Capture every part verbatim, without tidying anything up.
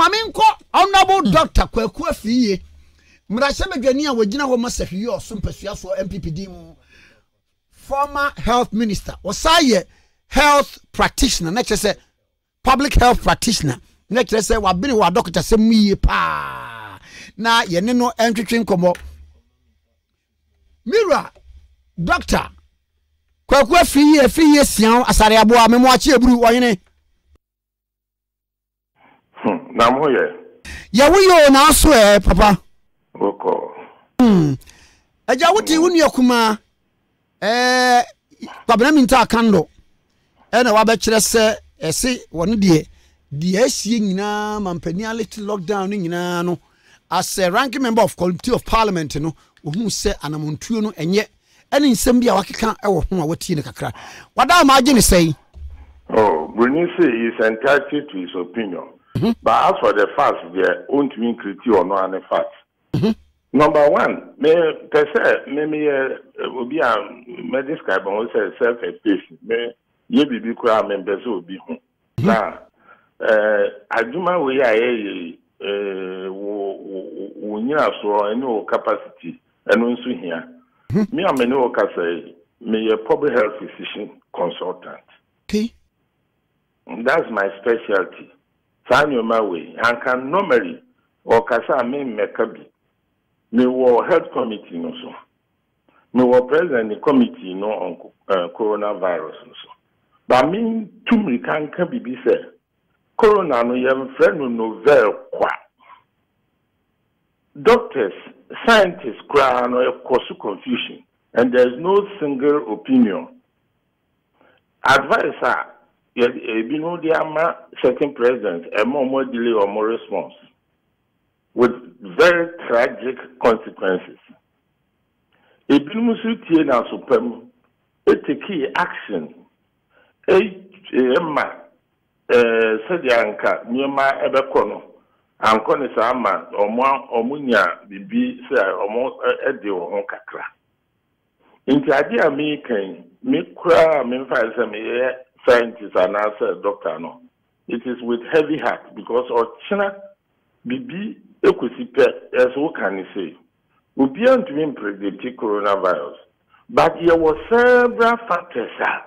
Maminko, Honorable Doctor Kwaku Afiye. Mrashemedwani a wagina ho masahwi oso mpasua so M P P D mu. Former health minister. Osaye health practitioner. Next say public health practitioner. Next say wabini wa doctor se muye pa. Na yene no entwetwe nkomo. Mira doctor Kwaku Afiye Afiye sian asare aboa memo achi eburu oyene. Hmm, na mo ye. Ya wuyo na aso eh papa. Oko. Hmm. Aja wuti wunu yakuma eh kwabena minta kando. E na wa be kire se ese woni de de asie nyina mampani alert lockdown nyina no as a ranking member of committee of parliament no ohun se anamontuo no enye ene nsem bia wakeka e wo ho a watie ne kakra. Wada ma age ne sei. Oh, when you say he's entitled to his opinion. Mm-hmm. But as for the facts, there won't mean critique or no any facts. Mm-hmm. Number one, me per se, me me will be a me describe on say self efficacy. Me ye be be kwa members will be home. Now, uh, aduma we are uh wo nyina so any capacity and also here. Me am no ka say me a public health physician consultant. Okay. That's my specialty. Sanyo my way. And can normally or kasa me mekabi. Me wo health committee no so. Me wo president the committee no on uh, coronavirus no so. But me two me can be be say corona no yem friend no novel kwa. Doctors, scientists cry no cause confusion and there's no single opinion. Advisor you know, there are certain presidents and more, more delay or more response with very tragic consequences. A Bimusuti na Supreme, a key action, a Emma, said Yanka, Nima Ebecono, and Conisama, or more, or Munya, the B, say, or more, Eddie or Honkakra. In the idea, me can, me cry, me find some scientists and answer doctor no. It is with heavy heart because or China bibi ekusipe as what can you say? We begin to predict coronavirus. But there were several factors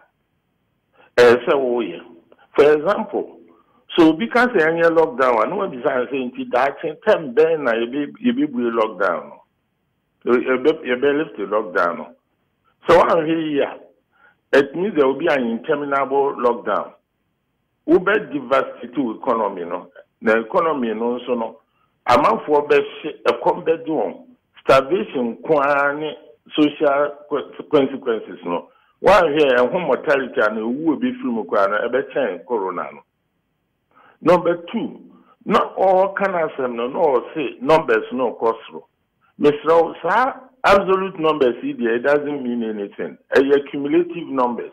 as a for example, so because the annual lockdown, I know design saying that ten ben na you be lockdown. You be lift the lockdown. So I'm here. It means there will be an interminable lockdown. Ube diversity to economy, no. The economy, no, so no. A man for best a combat doom, starvation, quantity, social consequences, no. While here, a home mortality and who will be free Mukwana, a better corona. Number two, not all can answer, no, no, say numbers, no cost. Mister Sir, absolute numbers, it doesn't mean anything. A cumulative numbers.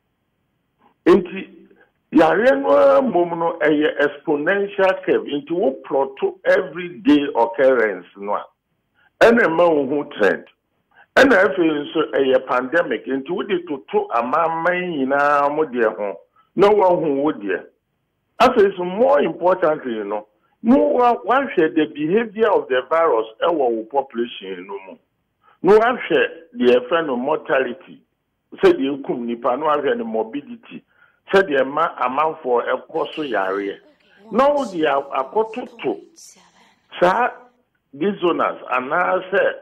Into Yareno Momono, a exponential curve into what plot to everyday occurrence. No, and a man who trend. And I feel so a pandemic into what it to a man in a modern no one who would dear. I feel so more importantly, you know. No one share the behavior of the virus our population no more. No one share the effect of mortality. Say the ukum nipa no have any morbidity. Say the amount for a course area. No the akoto to. Sa these zoners and now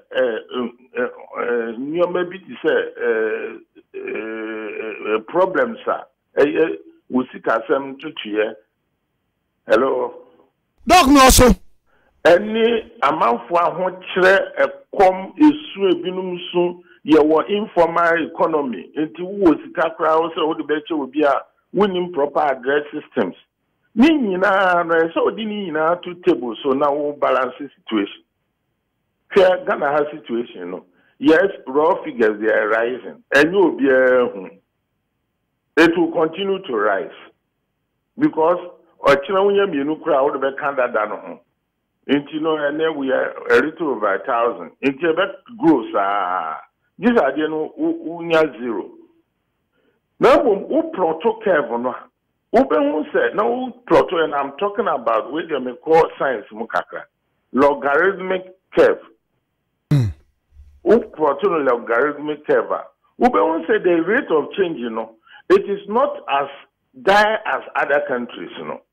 say new maybe to say problems sir. We see kasem to here. Hello. Dog no so. Any amount for what a com is so a binum soon, your informal economy into who Kakra also the better will be a winning proper address systems. Nina, so Dinina two tables, so now we'll balance the situation. Here, Ghana has situation, no. Yes, raw figures they are rising, and you'll be a it will continue to rise because. Or China, when you crowd the Canada, no. Into no, and then we are a little over a thousand. Into that gross, ah, these are the no unya zero. Now, who proto curve no, Uben said, no, Plato, and I'm talking about what they may call science, mukaka, logarithmic curve. Mm. Plato, logarithmic curve. Uben said the rate of change, you know, it is not as dire as other countries, you know.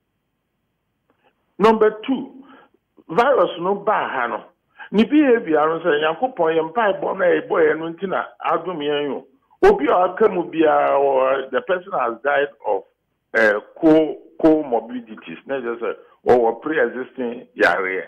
Number two, virus no bahano. Ni behavior, I say, Yankopon, Yampai, Bona, boy, and Wintina, Adum, Obi Akamubia, or the person has died of uh, co comorbidities, not just uh, or pre-existing diarrhea.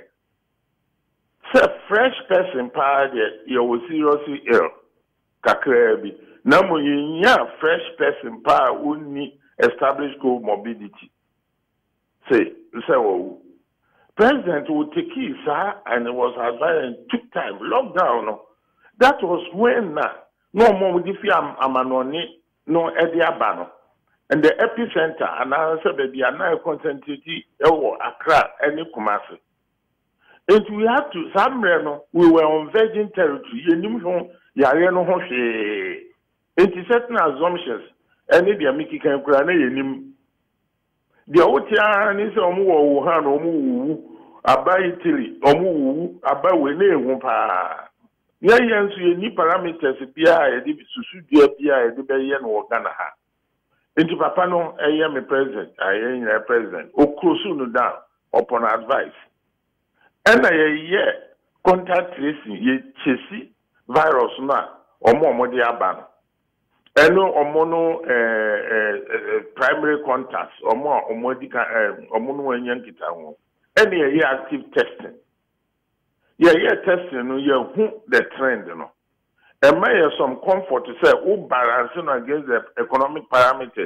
So, fresh person, part you will seriously ill. Kakrebi. Now, you fresh person, part only established comorbidity. Say, say, oh. President would take his, and it was advised and took time. Lockdown. That was when uh, no more with the fiam amanoni, no ediabano. And the epicenter, and I said, baby, are now concentrated or Accra, any Kumasi. And we had to, somewhere, we were on virgin territory. You knew, Yariano Hoshe. Into certain assumptions, and maybe a Mickey can cry, the old yarn is Omu Wuhan, Omu, Aba Italy, Omu, Aba Wene Wumpa. Yayan to any parameters, P I, Susu, dear P I, the Bayan or Ganaha. Into Papano, I am a president, I am a president, Okrosuno down upon advice. And I hear contact tracing, ye chesi virus na, or more modiaban. Eno omono eh, eh, primary contacts or more or more or mono yankita ho. Any year active testing. Yeah, yeah, testing no yeah who the trend no. And may have some comfort to say oh balancing against the economic parameters.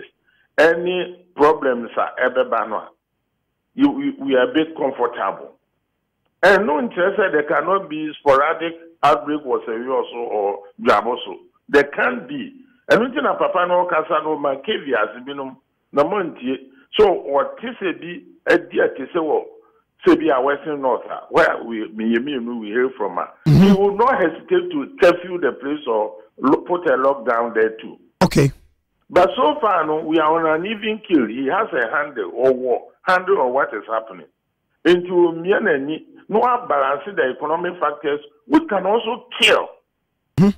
Any problems are ever banner. You we, we are a bit comfortable. And no interest there cannot be sporadic outbreak was a also or jaboso. There can be. And we think papa no kasa no makevia asibinum na montie so what is be a dear to say well say be a western north where we me we hear from her. Mm-hmm. He will not hesitate to curfew the place or put a lockdown there too. Okay. But so far no we are on an even kill. He has a handle or war handle on what is happening. Into mianani no balance the economic factors which can also kill. Mm-hmm.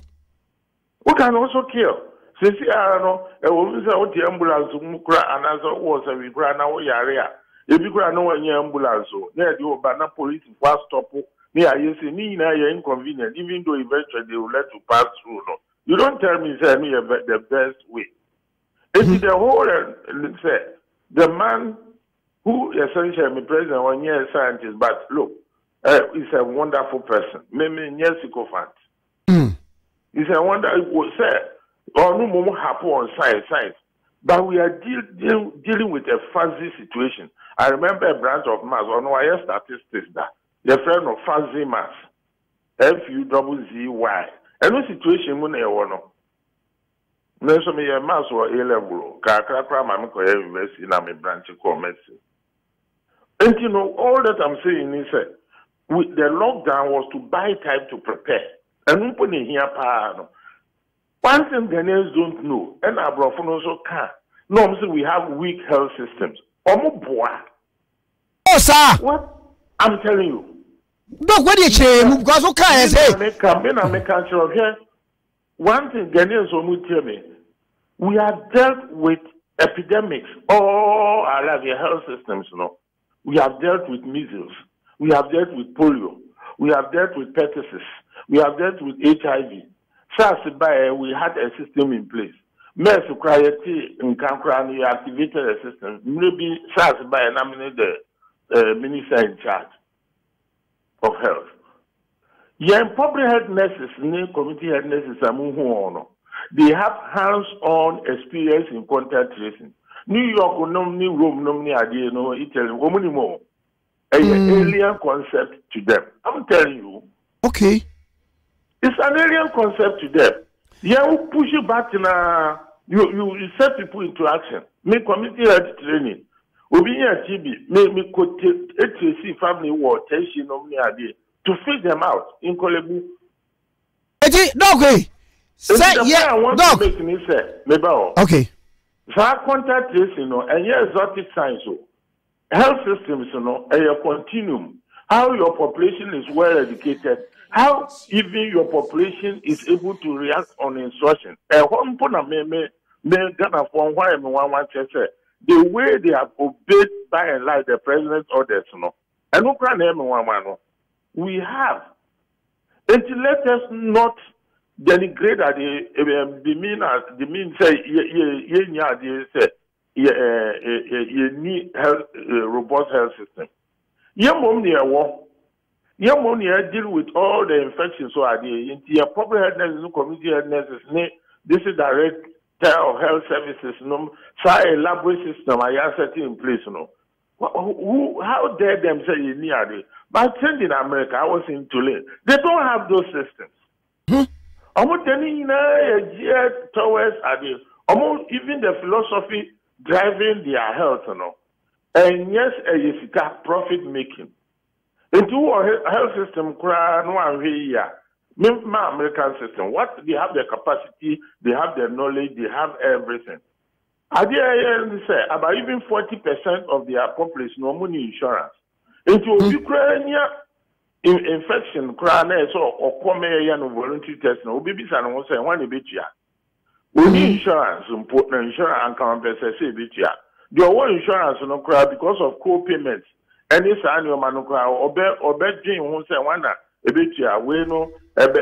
We can also kill. Since I know a woman said, "What the ambulance mukra and as was a we grant now area. If you grant no ambulance, near the Obana police fast stop near you see me now you're inconvenient, even though eventually they will let you pass through. No, you don't tell me say me the best way. It's the whole uh, say the man who essentially the president one year scientist, but look, uh, he's a wonderful person. Maybe yes, sycophant. Mm. He's a wonder. Say. Or no more happen on science, science. But we are deal, deal, dealing with a fuzzy situation. I remember a branch of maths, or no, I have statistics that the friend of fuzzy maths, F U Z Z Y. And no situation when they want to. No, so me a maths or A level, Kakra, Mamma, University, and I'm a branch of medicine. And you know, all that I'm saying is that the lockdown was to buy time to prepare. And we put in here, pa. One thing Ghanaians don't know, and our brother also can. No, I'm saying we have weak health systems. Omo Oh, sir. What? I'm telling you. Look, what you change? Because who can say? One thing Ghanaians will tell me, we have dealt with epidemics. Oh, I love your health systems, you know. We have dealt with measles. We have dealt with polio. We have dealt with pertussis. We have dealt with H I V. SARS by we had a system in place. MERS society in Kankran, we activated a system. Maybe SARS by and nominated the uh, minister in charge of health. Yeah, public health nurses, community health nurses, they have hands-on experience in contact tracing. New York, no, New Rome, no, idea, no, Italy, woman more. An alien concept to them. I'm telling you. Okay. It's an alien concept to them. Yeah, we push you back in a, you, you, you set people into action. Make community health training. We be here T B. Make me go to H C family war, tension, no idea. To feed them out in Kolebu. Dog, say, yeah, I want dog. to make me say, maybe. Okay. So contact tracing, no, and yeah, exotic science, so health systems, you know, and your continuum, how your population is well educated, how even your population is able to react on instruction. And one point I may may may Ghana from why I'm one one say the way they have obeyed by and large the president's orders, you know, and no can name one one. We have, and let us not denigrate the the mean as the mean say ye ye ye say ye need health robust health system. Ye mom near war. Ye mom near deal with all the infections so are the into public health nurses, community health nurses, this is direct of health services, no say elaborate system I are setting in place, no. Who how dare them say you need it? But in America, I was in Tulane. They don't have those systems. Almost any geared towards almost even the philosophy driving their health, you know. And yes, a profit making. Into our health system, no here. My American system, what they have the capacity, they have the knowledge, they have everything. I dare say about even forty percent of their population no money insurance. Into Ukraine infection, crown so or come here no voluntary test no baby san won say one bit ya. We insurance important insurance and compensation bit ya. The one insurance no cry because of co-payments. Any sign your man no cry or be or be dream won say one a bit ya we no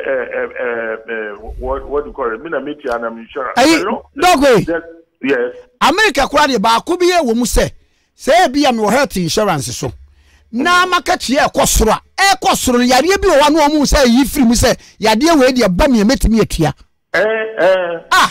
what what do you call it? Me na meet ya na insurance. Dog yes. America kwade ba ko biye wo mu se say bia me health insurance so. Na market ye ekosoro a ekosoro yare bi o wa no mu say yi free mu say yade we de ba me metimi atua. Eh eh ah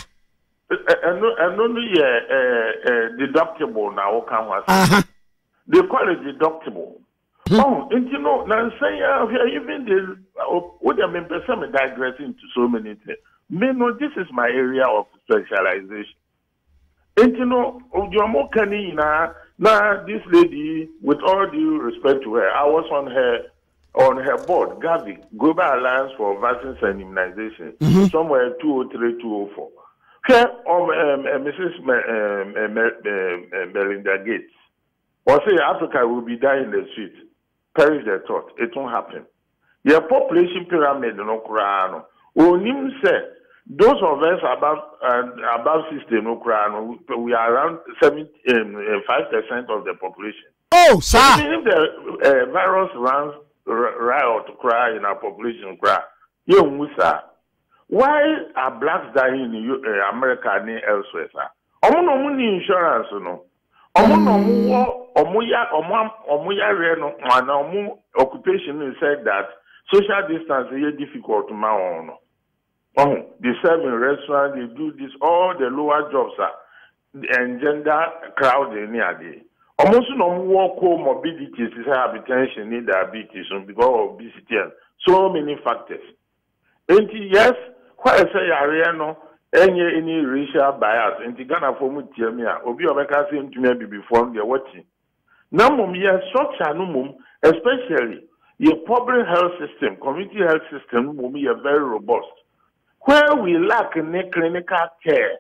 eno eno no ye eh deductible na wo kan wa. Aha. They call it deductible. Oh, and you know, now say even the what I mean person digressing to so many things. Me know this is my area of specialization. And you know, Ojomo Kani na na this lady, with all due respect to her, I was on her on her board, Gavi, Global Alliance for Vaccines and Immunization, mm-hmm. somewhere two oh three, two oh four. Here, um, um, uh, Missus Me, um, uh, uh, Melinda Gates, or say Africa will be dying in the street. Perish their thought. It won't happen. Your population pyramid no krano. Onim say those of us above uh, above sixty no krano. We are around seventy five percent of the population. Oh, sir. If the uh, virus runs riot cry in our population cry, you musa. Why are blacks dying in uh, America and elsewhere, sir? Omo no money insurance no. Omo no mo omo ya omo omo ya re no na omo occupation said that social distance is difficult ma on. Oh, they serve in restaurants, they do this, all the lower jobs are engender crowd in there. Almost no more comorbidities is hypertension, need diabetes because of obesity and so many factors. And yes, why I say area no any any racial bias in Ghana for me tell me obi obeka say to me before they watching. Now mum yes structure no mum especially your public health system, community health system mum is very robust. Where we lack clinical care.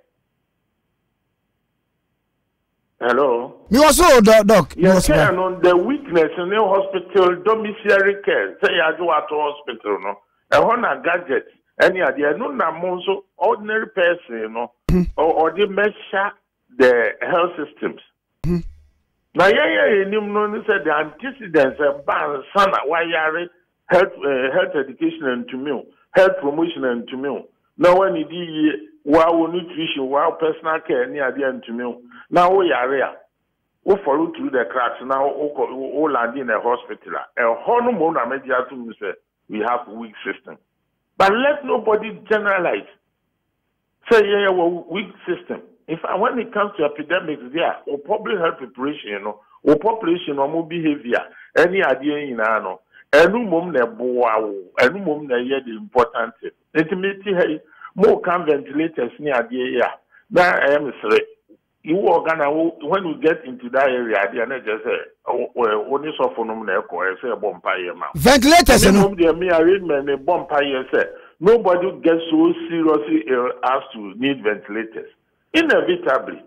Hello? Me also doc. Yes, and on the weakness in the hospital domiciliary care. Say I do at hospital no. And one a gadget. Any idea? No, na monso ordinary person, you know, or, or they measure the health systems. Mm-hmm. Now, yeah, yeah, you know, said the antecedents and ban sana why yare health uh, health education and to me, health promotion and to me. Now, when you do wow nutrition, wow personal care, any idea and to me. Now, we are here. We follow through the cracks. Now, we land in a hospital. A hormone media to say we have weak system. But let nobody generalize. Say, yeah, well, weak system. In fact, when it comes to epidemics, there, or public health preparation, you know, or population, or more behavior, any idea in ano, and no mum ne boa, and no mum ne yet the important thing. Intimacy, hey, more can ventilators near the air. Now, I am sorry. You are gonna, when you get into that area, they are not just say, well, only so for no I say a bomb pie. Ventilators, and the me arrangement, a bomb pie, say, nobody gets so seriously ill as to need ventilators. Inevitably,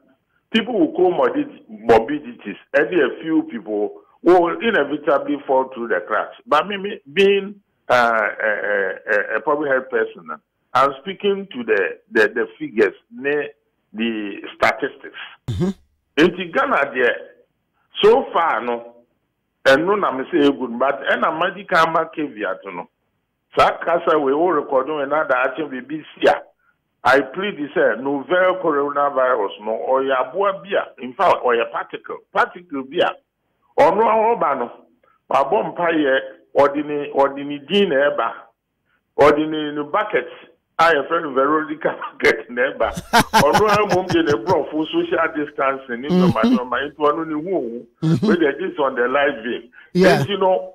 people with comorbidities, and a few people will inevitably fall through the cracks. But me, being uh, a, a, a public health person, I'm speaking to the, the, the figures, the statistics. Mm-hmm. In Ghana, there, so far, no, and no, I'm saying good, but and a magical caveat, no. Sakasa, we all record another action with B C. I plead this novel coronavirus, no, or ya boa beer, in fact, or ya particle, particle beer, or no, Obano, or bomb pie, ordinary, ordinary din eba, ordinary buckets. I have friend Veronica get neighbor. Or no, I'm going to bro for social distancing in the matter of my one only womb, where they just on the live game. Yeah, you know,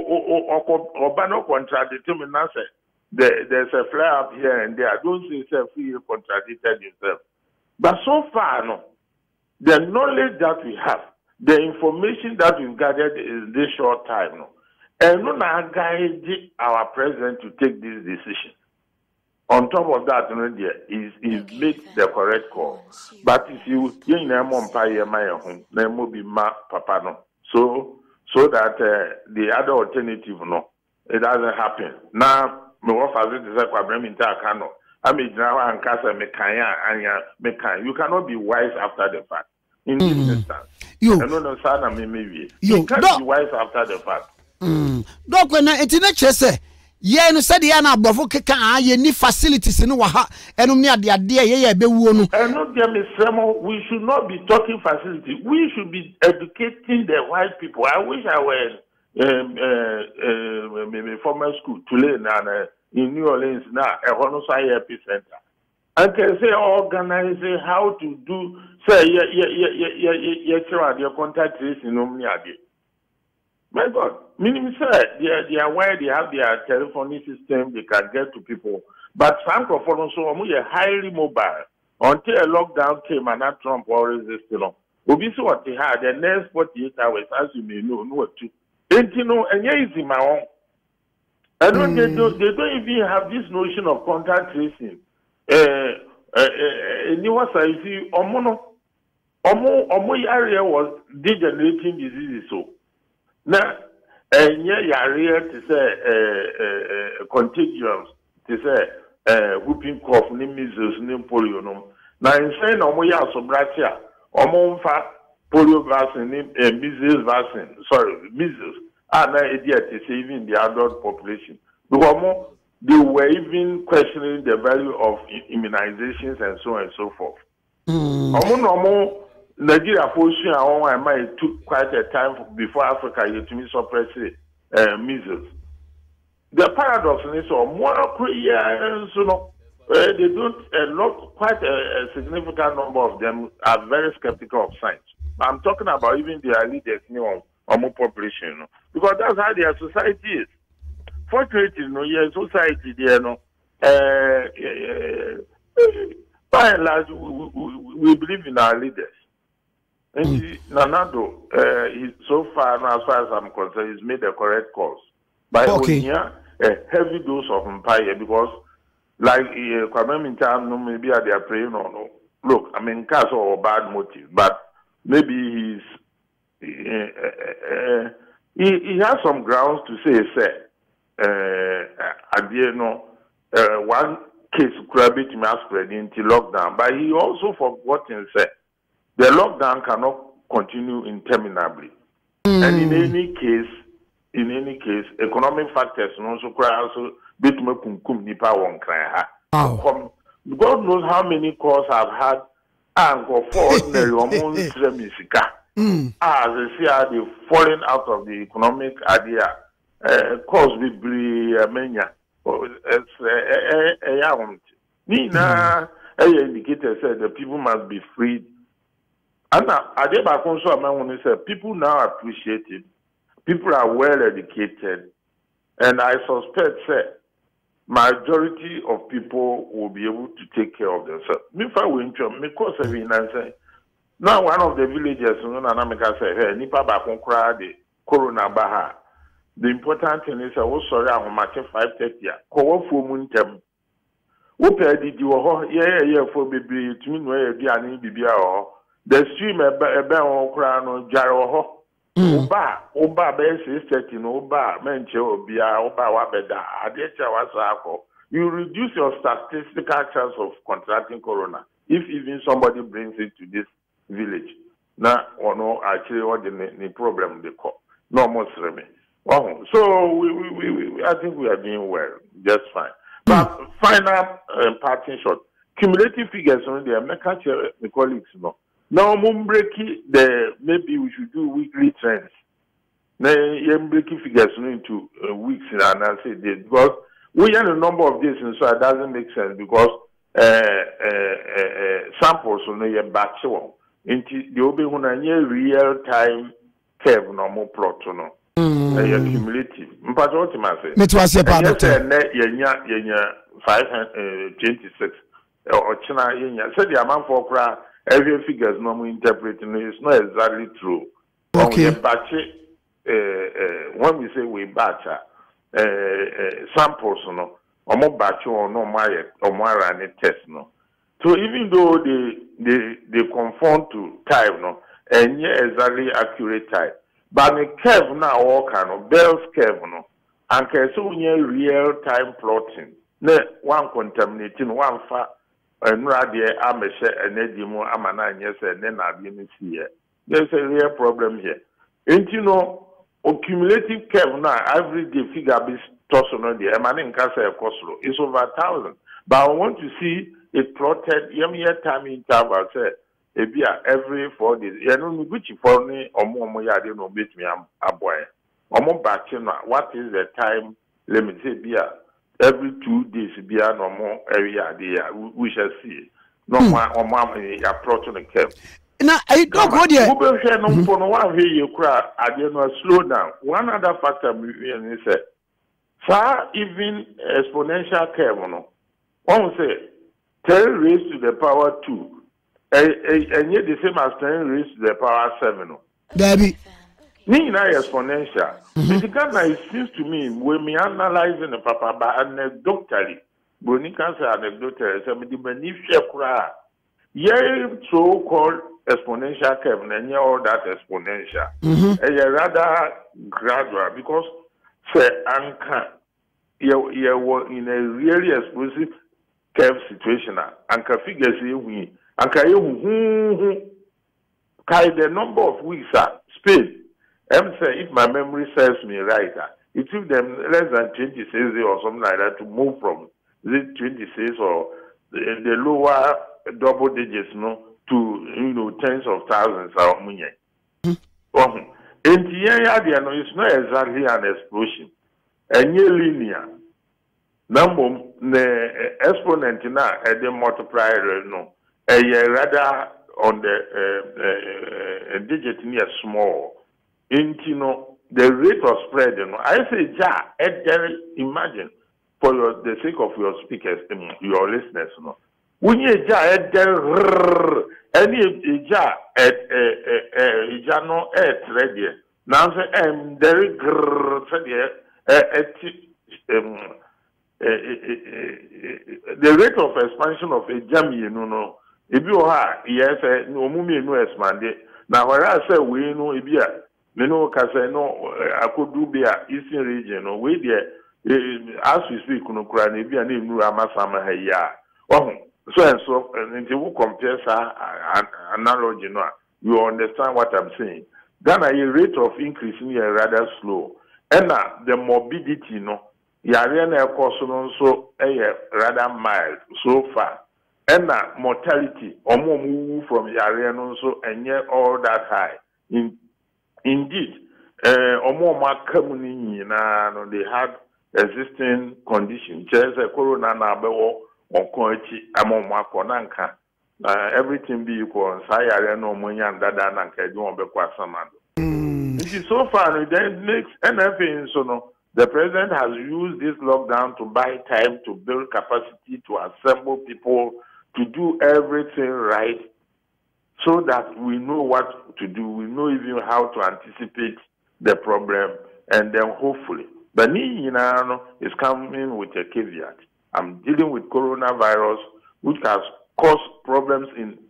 or Bano contradicted me, there's a flare up here and there. I don't see yourself you contradicted yourself. But so far, no, the knowledge that we have, the information that we've gathered in this short time, no, and no, now guide our president to take this decision. On top of that, you know, is is make the correct call. But if you you know umpire my home, then will be ma papa no. So so that uh, the other alternative no, it doesn't happen. Now me what fazer this kwa me nta kano. I mean now and kasa me kanya anya me kan. You cannot be wise after the fact. In this mm. instance, you I don't know sana me maybe. You can't do, be wise after the fact. Mm. Doc when it na chese. Yeah, no said ya na abrofo keka aye ni facilities ni wa ha enum ni ade ade ye ye bewuo no. And not them we should not be talking facility. We should be educating the white people. I wish I were um, uh, uh, maybe former school Tulane and uh, in New Orleans now a Honosai epicenter. I can say organize how to do say yeah yeah yeah yeah yeah yeah yeah your contact tracing no me ade. My God, meaning sir, they are, they are aware they have their telephony system, they can get to people. But Francophone also are highly mobile. Until a lockdown came and that Trump was resisting. Obviously what they had, the next forty-eight hours, as you may know, no too. And you know, and yeah, it's in my own. And when mm. they don't they don't even have this notion of contact tracing. Uh uh uh you was I see Omono Omo Omo area was degenerating diseases so. Now, and yeah, yare to say uh, contagions, to say uh, whooping cough, ni measles, ni polio. No. Now, in saying omo ya sobratia, omo fa polio vaccine, ni measles vaccine. Sorry, measles. Ah, na idiot to say even the adult population. Because they were even questioning the value of immunizations and so on and so forth. Omo no omo. Nigeria position I might took quite a time before Africa to me suppress uh, measles. The paradox is so more Koreans, you know, uh, they don't a lot quite a, a significant number of them are very skeptical of science. I'm talking about even their leaders, you know, or more population, you know, because that's how their society is. Fortunately, you know, your society there, you know, uh, uh, by and large, we, we, we believe in our leaders. And mm. Nanado, uh, he, so far, as far as I'm concerned, he's made the correct calls. But okay. Here, a heavy dose of empire because, like, Kwame Mintam, no, maybe they are praying or no. Look, I mean, cast or bad motive, but maybe he's uh, uh, he, he has some grounds to say, say, uh, at the end, uh, one case could be spread into lockdown, but he also forgot and said. The lockdown cannot continue interminably. Mm. And in any case, in any case, economic factors also also bit me kumkum nipa won kran ha. God knows how many calls I've had and go for ordinary almost sika. As they see how they falling out of the economic idea. Uh, cause we be mania. It's a yawn. Nina a indicator said the people must be freed. And I did back on so I said people now appreciate it. People are well educated, and I suspect that majority of people will be able to take care of themselves. Me fa we ntwa me cause every answer. Now one of the villages no na make say hey nipa ba kon kra de corona ba ha. The important thing is that we sorry ahomache five thirty ko wo fo mu ntem. Wo pe di di wo ho ye ye fo bebre tumi no ye bia ni bibia ho. the stream ebe ebe okra no jare ho oba oba be six thirty no oba menche obia oba wa beda ade cha wasa akọ you reduce your statistical chance of contracting corona if even somebody brings it to this village na or no actually what the, the problem they call no more me. Oh, so we, we, we, we I think we are doing well, just fine. But final uh, parting shot, cumulative figures on the American the colleagues no. Now breaking the maybe we should do weekly trends. Now breaking figures into uh, weeks and I say this because we have a number of days and so it doesn't make sense because uh, uh, uh, uh, samples on the batch one. Into the obi real time curve no more plot no. Mm. Uh, cumulative. Mpacho what ma say. Me to say pa doctor. Yenya yenya five twenty six. Or China yenya. Say the amount for kra every figures no more interpreting it's not exactly true. Okay. Batch uh, uh, when we say we batch uh, uh, samples no. Omo batch or no my or my run test no. So even though they they they conform to time no, and yeah exactly accurate time, but the curve now all kind of Bell's curve no, and can so real time plotting. Ne one contaminating one fa and radia ameshe and edimo amana yes and then I didn't see it. There's a real problem here. And you know, accumulative curve now every day figure be tossed on the emaning cancer cost is over a thousand. But I want to see it plotted year time interval say ebia every four days. You know which for me or more ya dey no bet me a boy. Omo batch no what is the time limit say bia every two days bia no more area there we shall see. No more or more ya plot on the curve. Now I don't go there. We will share no for no one here you cry I dey no slow down. One other factor we say far even exponential curve no. One say ten raised to the power two, and yet the same as ten raised to the power seven. Debbie, me na exponential. Mm-hmm. It seems to me when we analyzing the papa by anecdotally, when you can say anecdotally, so the beneficial cry, yeah, so-called exponential curve, and yeah, all that exponential, and yeah, rather gradual because say anchor, you you in a really explosive curve situation and can figure say we and can you the number of weeks are Spain. I'm saying if my memory serves me right, it took them less than twenty-six or something like that to move from the twenty-six or the, the lower double digits no to you know tens of thousands of money. Mm-hmm. In the area, no, it's not exactly an explosion. And linear. Number the exponent now at the multiplier no a rather on the uh, uh, uh, digit near small into no the rate of spread you know I say ja at there imagine for your, the sake of your speakers um, your listeners you know when you ja at there any ja at uh ja no at ready now say um there at um Uh, uh, uh, uh, the rate of expansion of a jam, you know, if you are, yes, no mummy no expanded. Now, where I say we know if you are, you know, because I know I could do be a eastern region or way there, as we speak, no cry, if you are named Ramasama, yeah. Oh, so and so, and if you compare an analogy, you understand what I'm saying. Then a rate of increase in rather slow, and uh, the morbidity, you know. Yariana Kosonon so a rather mild so far. And that mortality or more move from Yariana so and yet all that high. In, indeed, uh, or more mark coming in, uh, they had existing conditions. Just a corona nabo or quality among Makonanka. Uh, everything be equal, Sayariana no money and Dadananka, you won't be quite some. It is so far, it then makes anything so no. The president has used this lockdown to buy time to build capacity, to assemble people, to do everything right so that we know what to do. We know even how to anticipate the problem and then hopefully. But me, is coming with a caveat. I'm dealing with coronavirus, which has caused problems in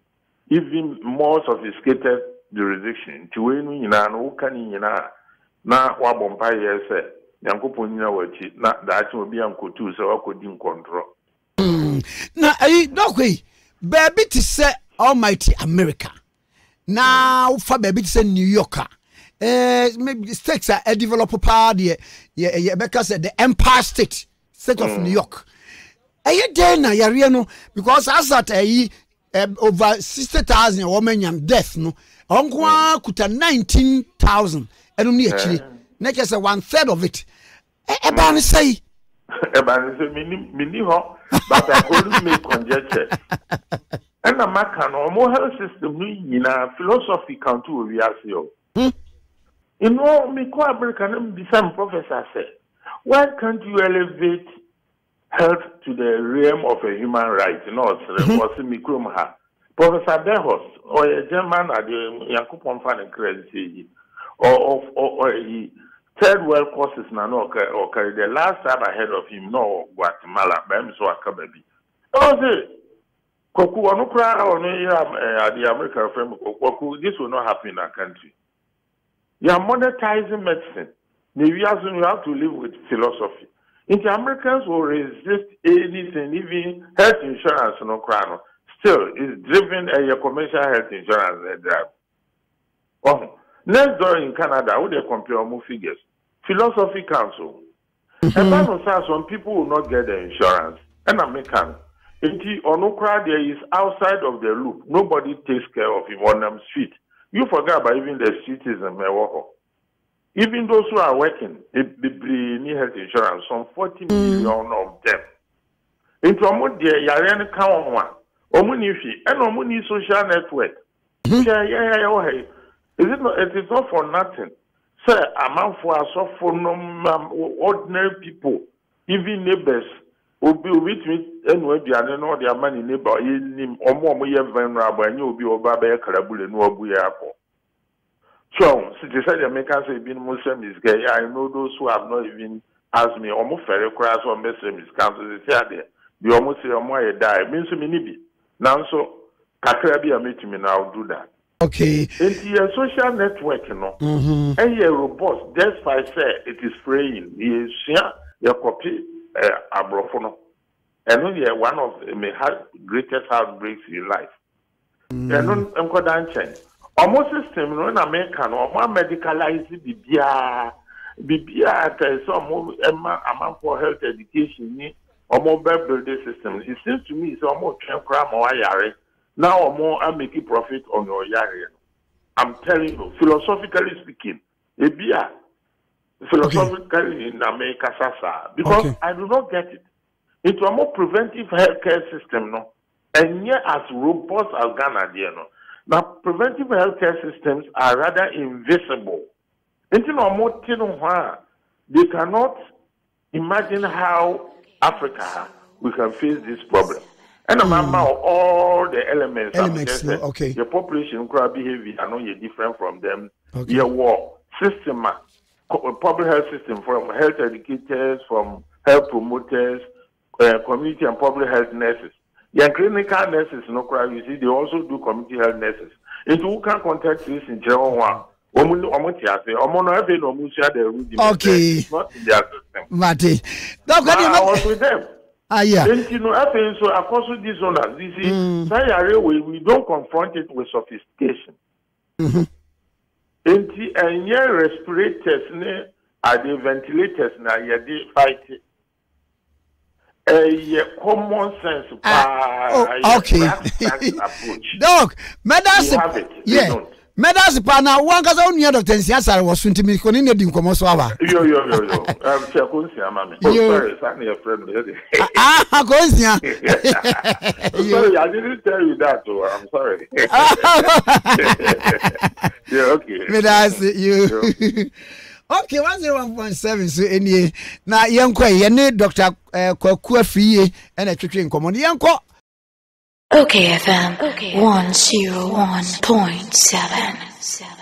even more sophisticated jurisdiction. To win in an Okanina, now Wabompa, yes, Yankopon, wachi, not that will be Uncle too, so I could in control. Now, I don't way, baby to say Almighty America. Now, for baby to say New Yorker. Eh, maybe states are a developer party, yeah, yeah, because the Empire State, state of New York. Eh, then na yariano because as that eh, over sixty thousand women and death no, onkwa kuta nineteen thousand. And only actually, next is one third of it. Eh, ban say. Eh, ban say mini mini ho, but I couldn't make conjecture. And the Macan or more health system, you know, philosophy can too, we are so. You know, me co American be some professor said, why can't you elevate health to the realm of a human right? You know, mm-hmm. Professor Behos, or a German at the Yakupon Fan and Credit, or of or he third world courses now, or carry the last time I heard of him, no Guatemala, Bamswaka baby. Oh, Koku, no cry on the American framework. Koku, this will not happen in our country. You are monetizing medicine. Maybe you have to live with philosophy. Inter Americans will resist anything, even health insurance, no crown. Still, it's driven a uh, commercial health insurance drive. Oh, next door in Canada, how they compare more figures? Philosophy Council. Mm-hmm. And some people will not get the insurance. And American. Inti onokra there is outside of the loop. Nobody takes care of him on the street. You forget about even the citizens. Even those who are working, they need health insurance. Some forty million of them. Into omo there, yare count one. Omo ni fi, and omo ni social network. Yeah, yeah, yeah. Is it not? It is not for nothing. Sir, among for us, for no ordinary people, even neighbors. Obi obi tumi enu aduane no de amani neighbor nim omo omo ye vulnerable anyi obi oba be karabule no obu ya akọ. So, since you said the Americans have been Muslim is gay, I know those who have not even asked me, almost very crass or Muslim is council, they say there. The almost say, Omo, I die. Means to me, nibi. Now, so, Kakrabi, I meet me now, do that. Okay. Into your social network, you know, mm-hmm. and you're robust, that's why I say it is fraying. You share your copy, uh, abrofono. And when you're one of the greatest heartbreaks in life. And then, I'm going to change. Almost system no na American or more medicalized bibia bibia there some amount for health education ni or more building system. It seems to me it's almost ten crime or yare. Now or more I make profit on your yare. I'm telling you, philosophically speaking, ebia philosophically in America sasa because okay. I do not get it. It's a more preventive healthcare system no and yet as robust as Ghana there no. Now, preventive healthcare systems are rather invisible. They cannot imagine how Africa we can face this problem. And remember mm. all the elements. Elements, no, okay. Your population behavior, I know you're different from them. Okay. Your war system, public health system, from health educators, from health promoters, uh, community and public health nurses. Yeah, clinical nurses, no crime. You see, they also do community health nurses. And who can contact this in general one? Okay. Not in their system. Mate. I was with them. Ah, yeah. And you know, I think so. Of course, this one, you see, mm. we, we don't confront it with sophistication. Mm-hmm. And yeah, respirators, are the ventilators now, yeah, they fight it. A common sense uh, oh, okay. Dog, medals yeah. Medals pana one cause only Doctor Nsiasare was twenty minutes koni ne di nkomo so aba. Yo yo yo yo. Um Chekonsia mama. Oh sorry, sorry your friend. Ah, Chekonsia. Sorry, I didn't tell you that. So I'm sorry. Yeah, okay. Medals you. Okay, one zero one point seven. So, any na yanko yene Doctor Kwaku Afie and a twitching common yanko. Okay, F M. Okay. one zero one point seven.